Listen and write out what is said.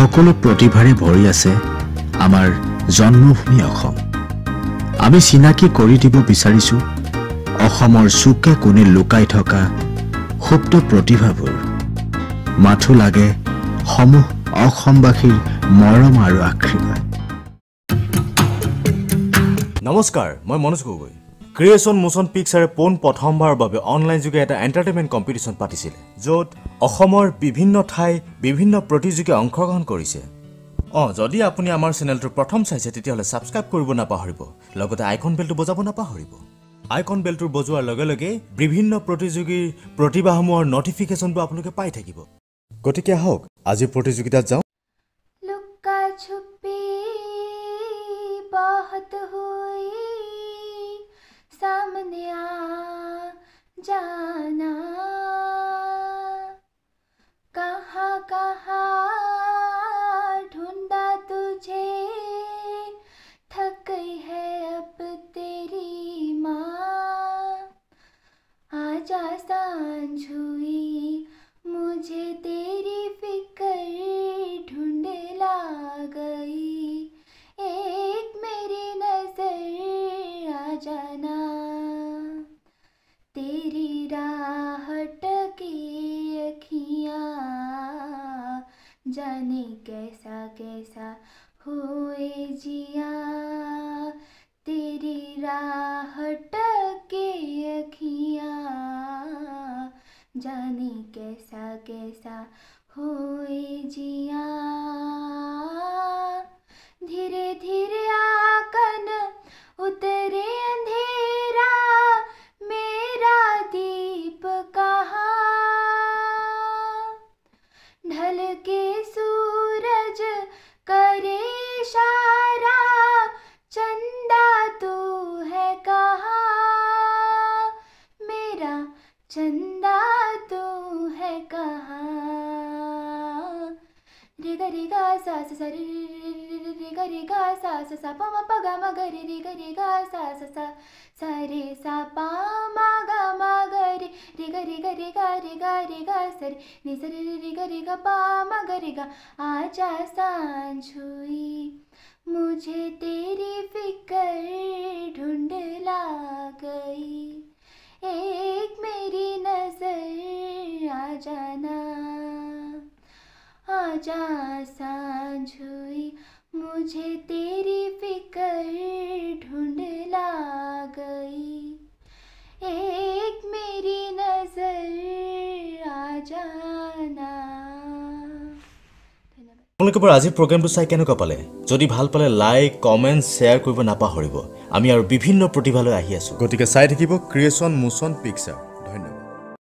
সকলো প্ৰতিভাৰে ভৰি আছে আমাৰ জন্মভূমি অসম। আমি চিনাকি কৰি দিব বিচাৰিছো অসমৰ চুকে কোণে লুকাই থকা সুপ্ত প্ৰতিভাবোৰ। মাথো লাগে সমূহ অসমবাসীৰ মৰম আৰু আশীৰ্বাদ। নমস্কাৰ, মই মনোজ গগৈ। ক্ৰিয়েশ্যন মোশন পিকচাৰে পোন প্ৰথমবাৰৰ বাবে অনলাইন যোগে এটা এণ্টাৰটেইনমেণ্ট কম্পিটিশ্যন পাতিছিলে, য'ত অসমৰ বিভিন্ন ঠাই বিভিন্ন প্ৰতিযোগীয়ে অংশগ্ৰহণ কৰিছে। যদি আপুনি আমাৰ চেনেলটো প্ৰথম চাইছে তেতিয়াহ'লে ছাবস্ক্ৰাইব কৰিব নাপাহৰিব, লগতে আইকন বেলটো বজাব নাপাহৰিব। আইকন বেলটো বজোৱাৰ লগে লগে বিভিন্ন প্ৰতিযোগীৰ প্ৰতিভাসমূহৰ নটিফিকেশ্যনবোৰ আপোনালোকে পাই থাকিব। গতিকে আহক আজিৰ প্ৰতিযোগিতাত যাওঁ। লুকা ছুপি বহুত হুই सामने आ जाना, कहाँ कहाँ ढूंढा तुझे, थक गई है अब तेरी माँ। आजा सांझ हुई मुझे तेरी फिक्र ढूंढ ला गई, एक मेरी नजर आ जाना, तेरी राह टकी अखियाँ जाने कैसा कैसा हुए जिया, तेरी राह टकी अखियाँ जाने कैसा कैसा हुए जिया। धीरे धीरे आकन उतरे अंधेरा, मेरा दीप कहाँ, ढल के सूरज करे इशारा, चंदा तू है कहाँ, मेरा चंदा तू है कहाँ। रे गा सा सा रे रे गा सा सा पा मा पा गा मा गा रे गा सा सा रे सा पा मा गा रे गा सा रे रे गा पा मा गा। आजा सांझ हुई मुझे तेरी फिक्र ढूंढ ला गई, एक मेरी नजर आ जाना। आजा सांझ हुई मुझे तेरी फिक्र ढूंढ ला गई, एक मेरी नजर आ जाना। আপোনালোকে বাৰু আজিৰ প্ৰগ্ৰামটো চাই কেনেকুৱা পালে? যদি ভাল পালে লাইক কমেণ্ট শ্বেয়াৰ কৰিব নাপাহৰিব। আমি আৰু বিভিন্ন প্ৰতিভালৈ আহি আছোঁ, গতিকে চাই থাকিব ক্ৰিয়েশ্যন মোশন পিকচাৰ।